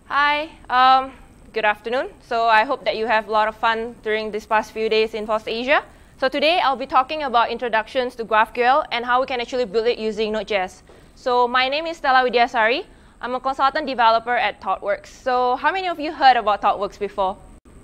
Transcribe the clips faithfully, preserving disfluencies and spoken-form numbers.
Hi, um, good afternoon. So I hope that you have a lot of fun during these past few days in FOSSASIA. So today I'll be talking about introductions to GraphQL and how we can actually build it using nodeJS. So my name is Stella Widyasari. I'm a consultant developer at ThoughtWorks. So how many of you heard about ThoughtWorks before?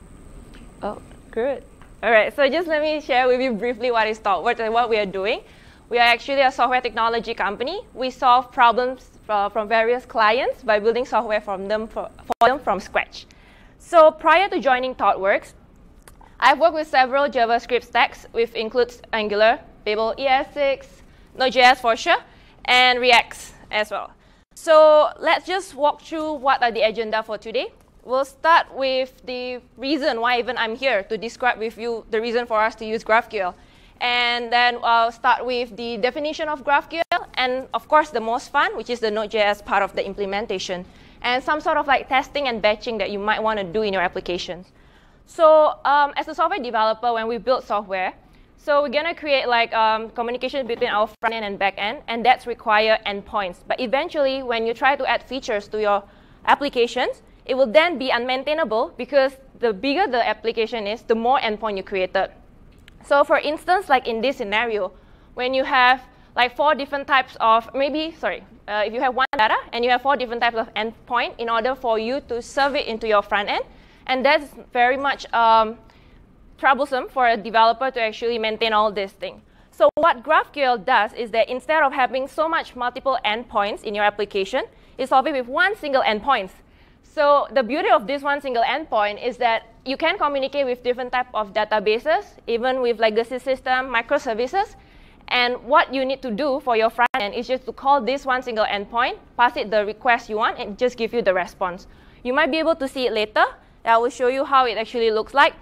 Oh, good. All right, so just let me share with you briefly what is ThoughtWorks and what we are doing. We are actually a software technology company. We solve problems uh, from various clients by building software from them for, for them from scratch. So prior to joining ThoughtWorks, I've worked with several JavaScript stacks, which includes Angular, Babel E S six, nodeJS for sure, and React as well. So let's just walk through what are the agenda for today. We'll start with the reason why even I'm here to describe with you the reason for us to use GraphQL. And then I'll start with the definition of GraphQL, and of course the most fun, which is the nodeJS part of the implementation, and some sort of like testing and batching that you might want to do in your applications. So um, as a software developer, when we build software, so we're going to create like um, communication between our front end and back end, and that's require endpoints. But eventually, when you try to add features to your applications, it will then be unmaintainable because the bigger the application is, the more endpoint you created. So for instance, like in this scenario, when you have like four different types of, maybe, sorry, uh, if you have one data and you have four different types of endpoint in order for you to serve it into your front end, and that's very much um, troublesome for a developer to actually maintain all this thing. So what GraphQL does is that instead of having so much multiple endpoints in your application, it solves it with one single endpoint. So the beauty of this one single endpoint is that you can communicate with different types of databases, even with legacy system, microservices. And what you need to do for your front end is just to call this one single endpoint, pass it the request you want, and just give you the response. You might be able to see it later. I will show you how it actually looks like.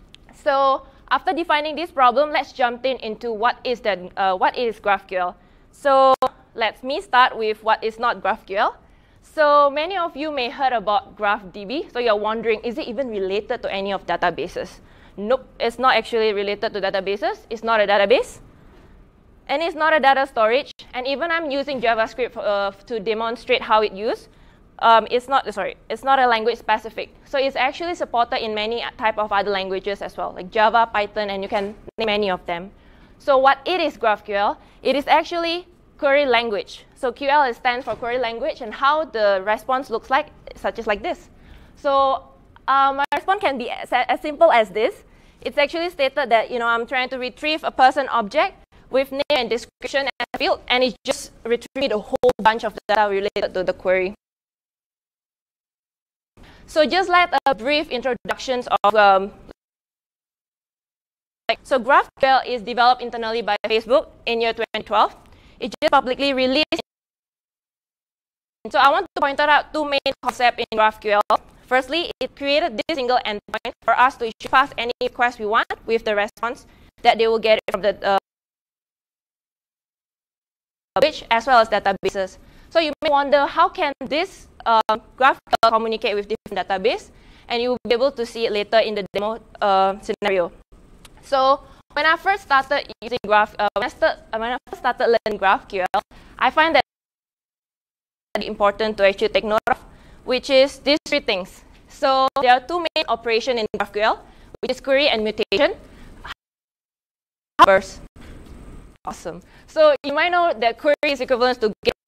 So after defining this problem, let's jump in into what is, the, uh, what is GraphQL. So let me start with what is not GraphQL. So many of you may heard about GraphDB, so you're wondering, is it even related to any of databases? Nope, it's not actually related to databases. It's not a database, and it's not a data storage. And even I'm using JavaScript uh, to demonstrate how it used. Um, it's not sorry, it's not a language specific. So it's actually supported in many type of other languages as well, like Java, Python, and you can name any of them. So what it is GraphQL? It is actually query language. So Q L stands for query language, and how the response looks like, such as like this. So uh, my response can be as, as simple as this. It's actually stated that you know I'm trying to retrieve a person object with name and description as a field, and it just retrieved a whole bunch of data related to the query. So just like a brief introduction of um, so GraphQL is developed internally by Facebook in year twenty twelve. It just publicly released. So I want to point out two main concepts in GraphQL. Firstly, it created this single endpoint for us to issue pass any request we want with the response that they will get from the uh, which as well as databases. So you may wonder, how can this uh, GraphQL communicate with different databases? And you will be able to see it later in the demo uh, scenario. So when I first started using Graph, uh, when, I start, uh, when I first started learning GraphQL, I find that it's important to actually take note of, which is these three things. So there are two main operations in GraphQL, which is query and mutation. Burst. Awesome. So you might know that query is equivalent to get.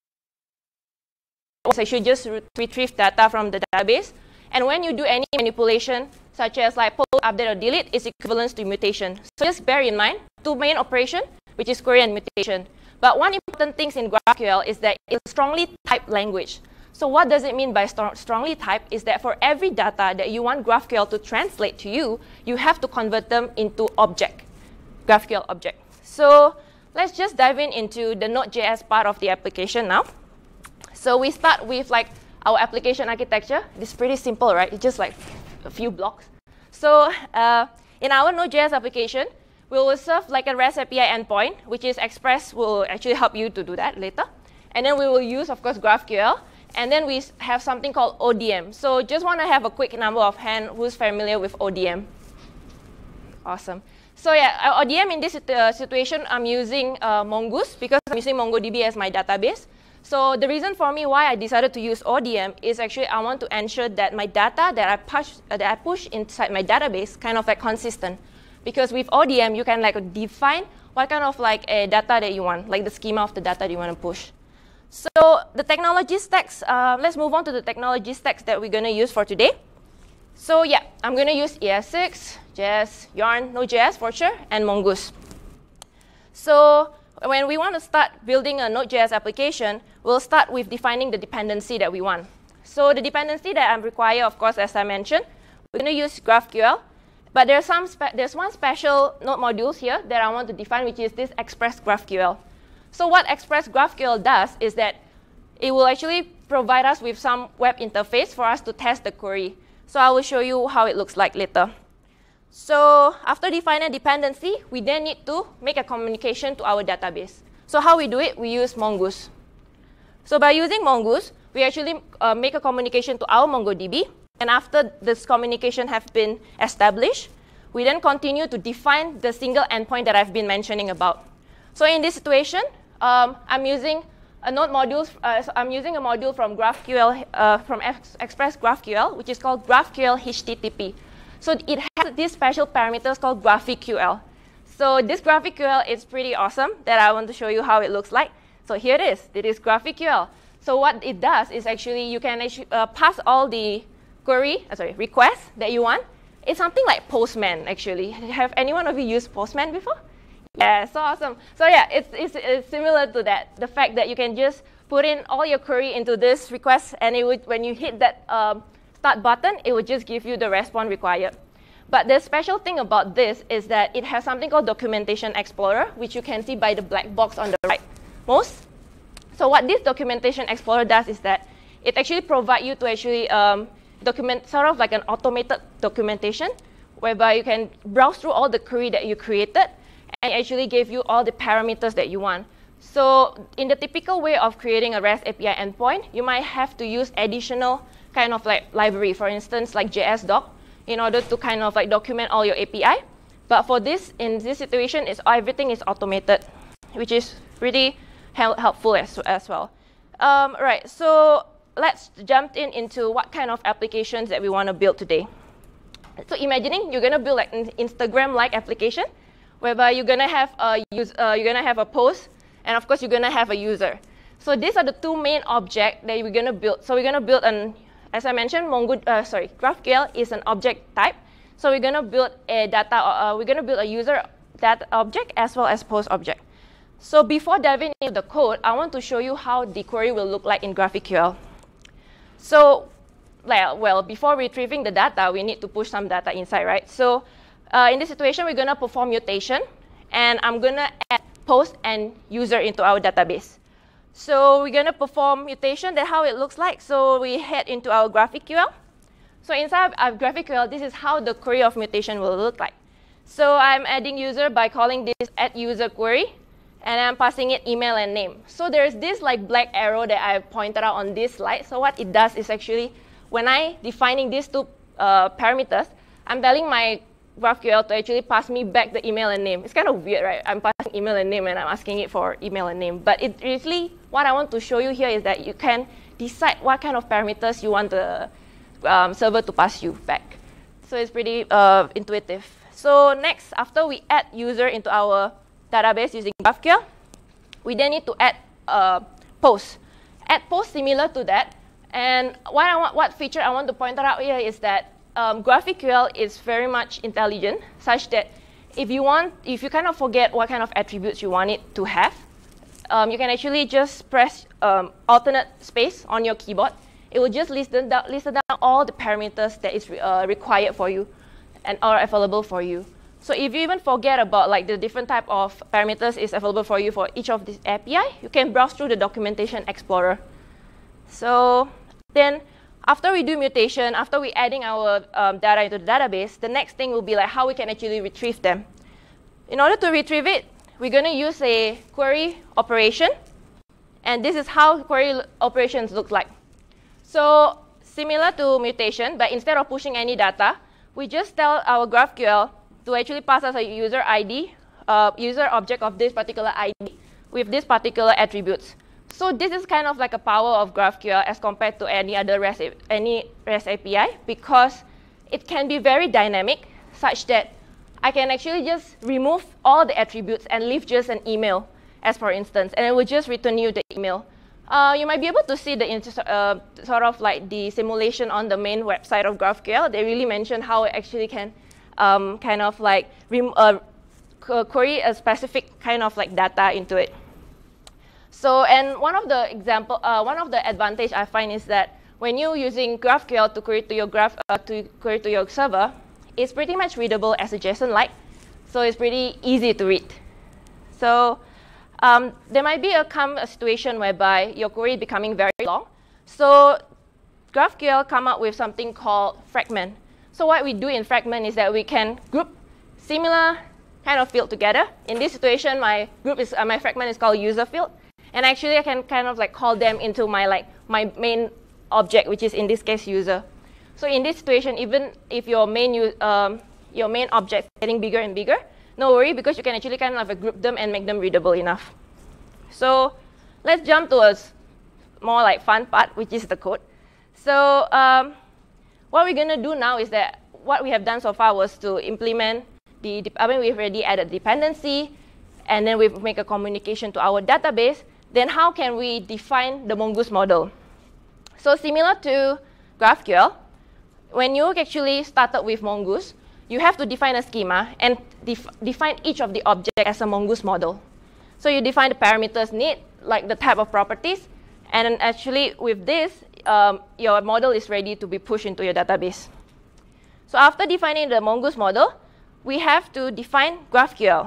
I should just retrieve data from the database. And when you do any manipulation, such as like post, update, or delete, is equivalent to mutation. So just bear in mind, two main operations, which is query and mutation. But one important thing in GraphQL is that it's a strongly typed language. So what does it mean by st strongly typed is that for every data that you want GraphQL to translate to you, you have to convert them into object, GraphQL object. So let's just dive in into the nodeJS part of the application now. So we start with like our application architecture. It's pretty simple, right? It's just like a few blocks. So uh, in our nodeJS application, we will serve like a REST A P I endpoint, which is Express will actually help you to do that later. And then we will use, of course, GraphQL. And then we have something called O D M. So just want to have a quick number of hand who's familiar with O D M. Awesome. So yeah, O D M in this uh, situation, I'm using uh, Mongoose because I'm using MongoDB as my database. So the reason for me why I decided to use O D M is actually I want to ensure that my data that I push, uh, that I push inside my database kind of like consistent. Because with O D M, you can like define what kind of like a data that you want, like the schema of the data that you want to push. So the technology stacks, uh, let's move on to the technology stacks that we're going to use for today. So yeah, I'm going to use E S six, J S, Yarn, nodeJS for sure, and Mongoose. So when we want to start building a nodeJS application, we'll start with defining the dependency that we want. So the dependency that I require, of course, as I mentioned, we're going to use GraphQL. But there's, some spe there's one special node module here that I want to define, which is this Express GraphQL. So what Express GraphQL does is that it will actually provide us with some web interface for us to test the query. So I will show you how it looks like later. So after defining a dependency, we then need to make a communication to our database. So how we do it, we use Mongoose. So by using Mongoose, we actually uh, make a communication to our MongoDB. And after this communication has been established, we then continue to define the single endpoint that I've been mentioning about. So in this situation, um, I'm using a node module. Uh, so I'm using a module from GraphQL, uh, from Ex Express GraphQL, which is called GraphQL H T T P. So it has these special parameters called GraphQL. So this GraphQL is pretty awesome that I want to show you how it looks like. So here it is. It is GraphQL. So what it does is actually you can actually, uh, pass all the query, uh, sorry, requests that you want. It's something like Postman, actually. Have any one of you used Postman before? Yeah, so awesome. So yeah, it's, it's, it's similar to that. The fact that you can just put in all your query into this request, and it would, when you hit that um, start button, it would just give you the response required. But the special thing about this is that it has something called Documentation Explorer, which you can see by the black box on the right most. So what this Documentation Explorer does is that it actually provides you to actually um, document sort of like an automated documentation, whereby you can browse through all the query that you created and actually give you all the parameters that you want. So in the typical way of creating a REST A P I endpoint, you might have to use additional kind of like library, for instance, like J S doc, in order to kind of like document all your A P I. But for this, in this situation, it's, everything is automated, which is really help, helpful as, as well. Um, right, so let's jump in into what kind of applications that we want to build today. So imagining you're going to build like an Instagram-like application, whereby you're going to have a use, uh, you're going to have a post, and of course you're going to have a user. So these are the two main objects that we're going to build. So we're going to build an, as I mentioned, Mongo, uh, sorry, GraphQL is an object type. So we're going to build a data, uh, we're going to build a user data object as well as post object. So before diving into the code, I want to show you how the query will look like in GraphQL. So, well, before retrieving the data, we need to push some data inside, right? So uh, in this situation, we're going to perform mutation, and I'm going to add post and user into our database. So we're going to perform mutation. That's how it looks like. So we head into our GraphQL. So inside our GraphQL, this is how the query of mutation will look like. So I'm adding user by calling this add user query, and I'm passing it email and name. So there's this like black arrow that I pointed out on this slide. So what it does is actually, when I defining these two uh, parameters, I'm telling my GraphQL to actually pass me back the email and name. It's kind of weird, right? I'm passing email and name and I'm asking it for email and name. But it really, what I want to show you here is that you can decide what kind of parameters you want the um, server to pass you back. So it's pretty uh, intuitive. So next, after we add user into our database using GraphQL, we then need to add uh, post. Add post similar to that. And what, I want, what feature I want to point out here is that um, GraphQL is very much intelligent, such that if you want, if you kind of forget what kind of attributes you want it to have, um, you can actually just press um, alternate space on your keyboard. It will just list down, list down all the parameters that is uh, required for you and are available for you. So if you even forget about like the different type of parameters is available for you for each of these A P I, you can browse through the Documentation Explorer. So then after we do mutation, after we adding our um, data into the database, the next thing will be like how we can actually retrieve them. In order to retrieve it, we're going to use a query operation. And this is how query operations look like. So similar to mutation, but instead of pushing any data, we just tell our GraphQL to actually pass us a user I D, uh, user object of this particular I D with these particular attributes. So this is kind of like a power of GraphQL as compared to any other REST, any REST A P I, because it can be very dynamic, such that I can actually just remove all the attributes and leave just an email, as for instance, and it will just return you the email. Uh, you might be able to see the uh, sort of like the simulation on the main website of GraphQL. They really mention how it actually can um, kind of like rem uh, query a specific kind of like data into it. So, and one of the example, uh, one of the advantage I find is that when you're using GraphQL to query to your graph uh, to query to your server, it's pretty much readable as a JSON-like, so it's pretty easy to read. So um, there might be a come a situation whereby your query is becoming very long. So GraphQL come up with something called fragment. So what we do in fragment is that we can group similar kind of field together. In this situation, my group is uh, my fragment is called user field, and actually I can kind of like call them into my like my main object, which is in this case user. So in this situation, even if your main um, your main object is getting bigger and bigger, no worry, because you can actually kind of like group them and make them readable enough. So let's jump to a more like fun part, which is the code. So um, what we're gonna do now is that what we have done so far was to implement the, I mean, we've already added dependency, and then we make a communication to our database. Then how can we define the mongoose model? So similar to GraphQL, when you actually started with mongoose, you have to define a schema and def define each of the objects as a mongoose model. So you define the parameters need, like the type of properties, and actually with this, um, your model is ready to be pushed into your database. So after defining the mongoose model, we have to define GraphQL.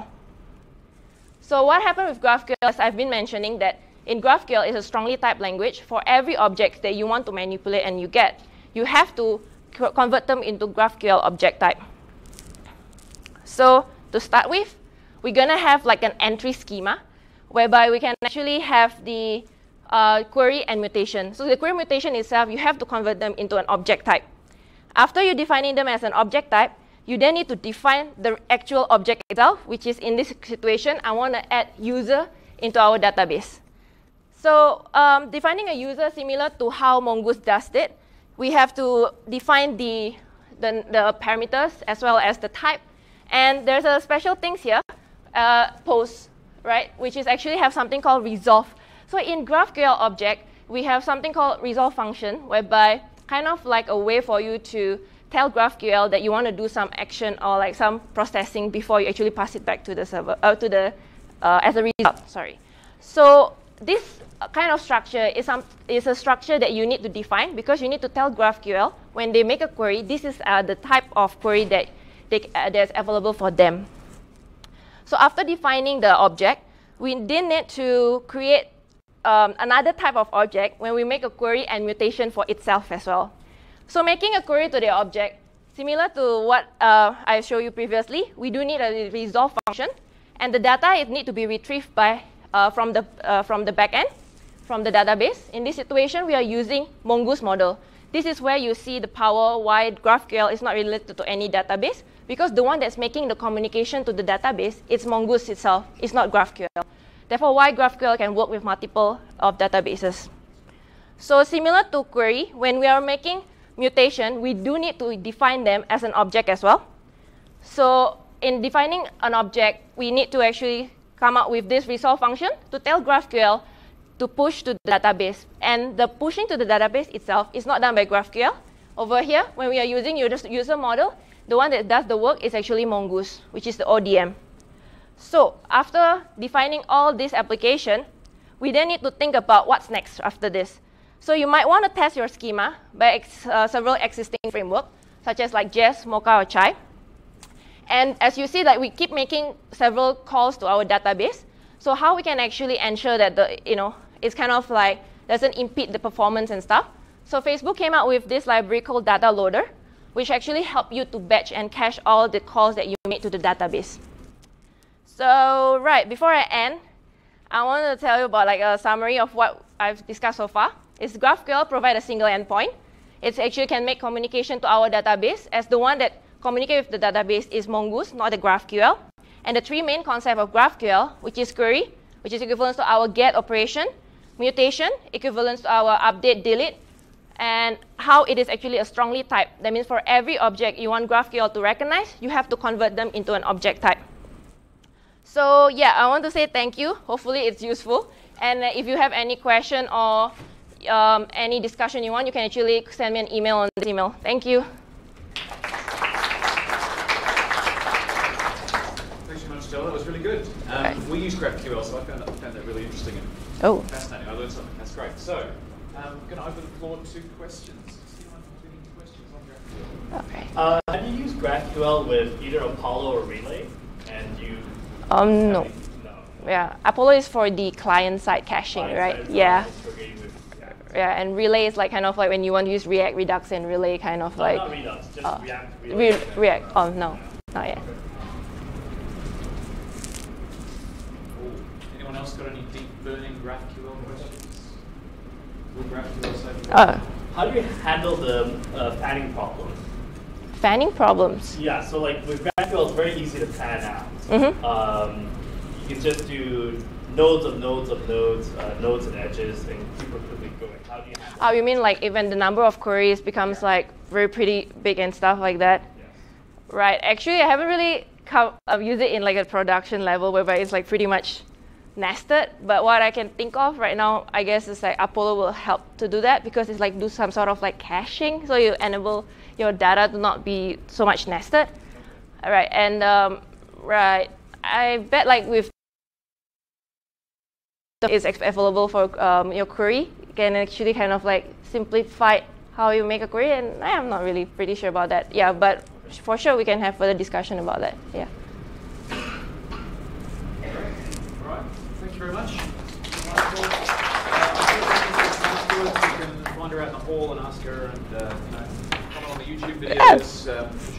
So what happened with GraphQL, as I've been mentioning, that in GraphQL it's a strongly typed language. For every object that you want to manipulate and you get, you have to convert them into GraphQL object type. So to start with, we're going to have like an entry schema, whereby we can actually have the uh, query and mutation. So the query mutation itself, you have to convert them into an object type. After you defining them as an object type, you then need to define the actual object itself, which is in this situation, I want to add user into our database. So um, defining a user similar to how Mongoose does it, we have to define the, the, the parameters as well as the type. And there's a special things here, uh, post, right, which is actually have something called resolve. So in GraphQL object, we have something called resolve function, whereby kind of like a way for you to tell GraphQL that you want to do some action or like some processing before you actually pass it back to the server, uh, to the uh, as a result. Sorry. So this kind of structure is some is a structure that you need to define, because you need to tell GraphQL when they make a query, this is uh, the type of query that they, uh, that's available for them. So after defining the object, we then need to create um, another type of object when we make a query and mutation for itself as well. So making a query to the object, similar to what uh, I showed you previously, we do need a resolve function, and the data it need to be retrieved by uh, from the uh, from the backend, from the database. In this situation, we are using mongoose model. This is where you see the power why GraphQL is not related to any database, because the one that's making the communication to the database is mongoose itself. It's not GraphQL. Therefore, why GraphQL can work with multiple of databases. So similar to query, when we are making mutation, we do need to define them as an object as well. So in defining an object, we need to actually come up with this resolve function to tell GraphQL to push to the database. And the pushing to the database itself is not done by GraphQL. Over here, when we are using user model, the one that does the work is actually Mongoose, which is the O D M. So after defining all this application, we then need to think about what's next after this. So you might want to test your schema by ex uh, several existing frameworks, such as like Jest, Mocha, or Chai. And as you see, that we keep making several calls to our database. So how we can actually ensure that the you know it's kind of like doesn't impede the performance and stuff. So Facebook came out with this library called Data Loader, which actually help you to batch and cache all the calls that you made to the database. So right before I end, I want to tell you about like a summary of what I've discussed so far. Is GraphQL provide a single endpoint. It actually can make communication to our database, as the one that communicates with the database is Mongoose, not the GraphQL. And the three main concepts of GraphQL, which is query, which is equivalent to our get operation, mutation, equivalent to our update, delete, and how it is actually a strongly typed. That means for every object you want GraphQL to recognize, you have to convert them into an object type. So yeah, I want to say thank you. Hopefully it's useful. And uh, if you have any question or um, any discussion you want, you can actually send me an email on this email. Thank you. Thanks so much, Stella. That was really good. Um, okay. We use GraphQL, so I found that, found that really interesting and oh. fascinating. I learned something. That's great. So I'm going to open the floor to questions. Does anyone have any questions on GraphQL? Okay. Uh, have you used GraphQL with either Apollo or Relay? And you? Um, no. no. Yeah, Apollo is for the client-side caching, Client right? side Yeah. with, yeah. Yeah, and Relay is like kind of like when you want to use React, Redux, and Relay kind of no, like. Not Redux, just uh, React. Relay, Re React. Oh no, yeah. not yet. Okay. Cool. Anyone else got any deep burning GraphQL questions? Will GraphQL save you? Uh, How do you handle the uh, panning problem? fanning problems. Yeah, so like with GraphQL, it's very easy to pan out. Mm-hmm. Um, you can just do nodes of nodes of nodes, uh, nodes and edges, and super quickly going. How do you handle Oh, you mean like even the number of queries becomes yeah. like very pretty big and stuff like that? Yes. Right. Actually, I haven't really come, I've used it in like a production level whereby it's like pretty much nested. But what I can think of right now, I guess, is like Apollo will help to do that because it's like do some sort of like caching, so you enable your data to not be so much nested. All right. And um, right, I bet like with is available for um, your query, you can actually kind of like simplify how you make a query, and I'm not really pretty sure about that. Yeah, but for sure we can have further discussion about that. Yeah. All right. Thank you very much. Uh, you can wander out in the hall and ask her, and uh, you know, comment on the YouTube videos. Um,